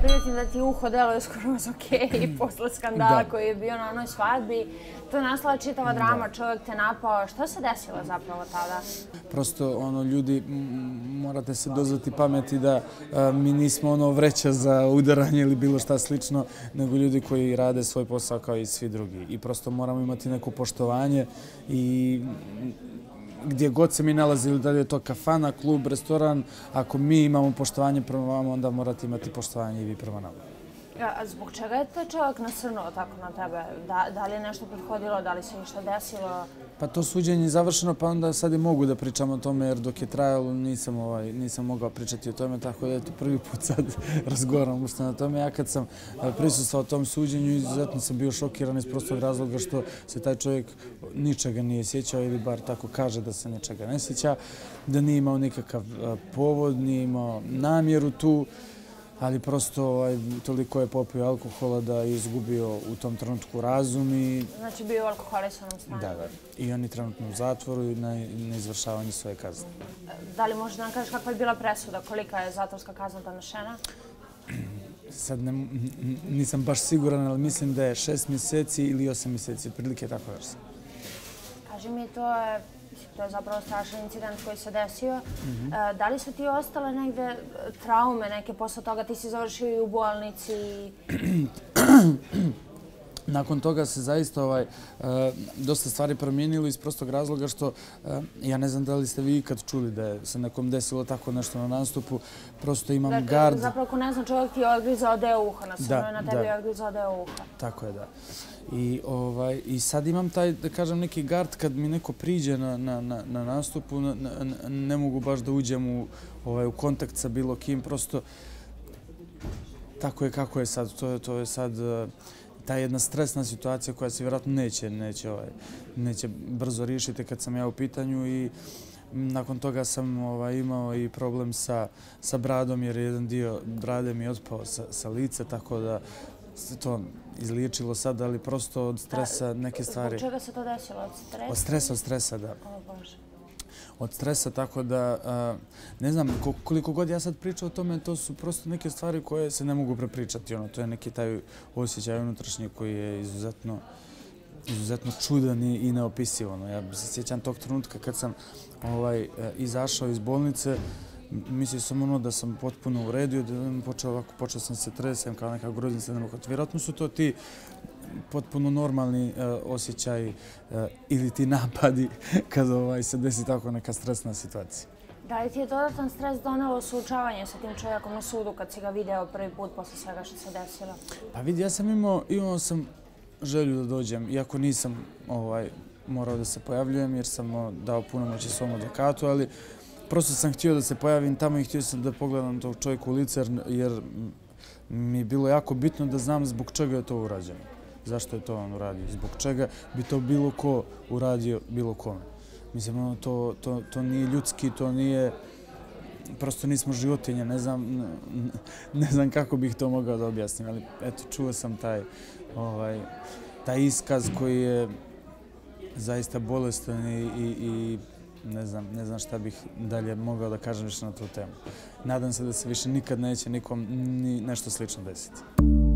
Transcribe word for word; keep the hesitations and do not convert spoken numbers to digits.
primetim da ti uho deluje skroz okej posle skandala koji je bio na onoj svadbi. To je nastala čitava drama, čovjek te napao. Šta se desilo zapravo tada? Prosto, ono, ljudi, morate se dozvati pameti da mi nismo ono vreća za udaranje ili bilo šta slično, nego ljudi koji rade svoj posao kao i svi drugi. I prosto moramo imati neko poštovanje i gdje god se mi nalazili, da li je to kafana, klub, restoran, ako mi imamo poštovanje prema vama, onda morate imati poštovanje i vi prema nama. A zbog čega je taj čovjek nasrnuo tako na tebe? Da li je nešto prethodilo, da li se ništa desilo? Pa to suđenje je završeno, pa onda sad i mogu da pričam o tome, jer dok je trajalo nisam mogao pričati o tome, tako da je to prvi put sad razgovaram ušte na tome. Ja kad sam prisustvovao tom suđenju, izuzetno sam bio šokiran iz prostog razloga što se taj čovjek ničega nije sjećao, ili bar tako kaže da se ničega ne sjeća, da nije imao nikakav povod, nije imao namjeru tu, ali prosto toliko je popio alkohola da je izgubio u tom trenutku razum i... Znači bio u alkoholisanom stanju? Da, da. I on je trenutno u zatvoru i na izvršavanju svoje kazne. Da li možeš da nam kažeš kakva je bila presuda? Kolika je zatvorska kazna donešena? Sad nisam baš siguran, ali mislim da je šest mjeseci ili osam mjeseci. Prilike je tako vrsta. Kaži mi, to je... To je zapravo strašan incident koji se desio. Da li su ti ostale negde traume neke posle toga? Ti si završio i u bolnici. Nakon toga se zaista dosta stvari promijenilo iz prostog razloga što ja ne znam da li ste vi ikad čuli da se nekom desilo tako nešto na nastupu. Prosto imam gard. Zapravo, ako ne znam, čovjek ti je odgrizao deo uha. Nasrnuo je na tebi i odgrizao deo uha. Tako je, da. I sad imam taj, da kažem, neki gard kad mi neko priđe na nastupu, ne mogu baš da uđem u kontakt sa bilo kim. Prosto tako je kako je sad. To je sad ta jedna stresna situacija koja se vjerojatno neće brzo riješiti kad sam ja u pitanju i nakon toga sam imao i problem sa bradom jer jedan dio brade mi je otpao sa lica, tako da se to izliječilo sad, ali prosto od stresa neke stvari... Zbog čega se to desilo? Od stresa? Od stresa, od stresa, da. O Bože. Od stresa, tako da, ne znam, koliko god ja sad pričam o tome, to su prosto neke stvari koje se ne mogu prepričati. To je neki taj osjećaj unutrašnji koji je izuzetno izuzetno čudan i neopisivan. Ja se sjećam tog trenutka kad sam izašao iz bolnice, mislio sam ono da sam potpuno uredio, da počeo sam se tresem kao neka groznica. Vjerojatno su to ti potpuno normalni osjećaji ili ti napadi kada se desi tako neka stresna situacija. Da li ti je dodatan stres donelo suočavanje sa tim čovjekom na sudu kad si ga video prvi put posle svega što se desilo? Pa vidi, ja sam imao, imao sam želju da dođem, iako nisam morao da se pojavljujem jer sam dao punomoći svom advokatu, ali prosto sam htio da se pojavim tamo i htio sam da pogledam tog čovjeka u lice jer mi je bilo jako bitno da znam zbog čega je to urađeno. Zašto je to on uradio? Zbog čega bi to bilo ko uradio bilo kome? Mislim, to nije ljudski, to nije... Prosto nismo životinje, ne znam kako bih to mogao da objasnim, ali eto, čuo sam taj iskaz koji je zaista bolestan i ne znam šta bih dalje mogao da kažem više na tu temu. Nadam se da se više nikad neće nikom nešto slično desiti.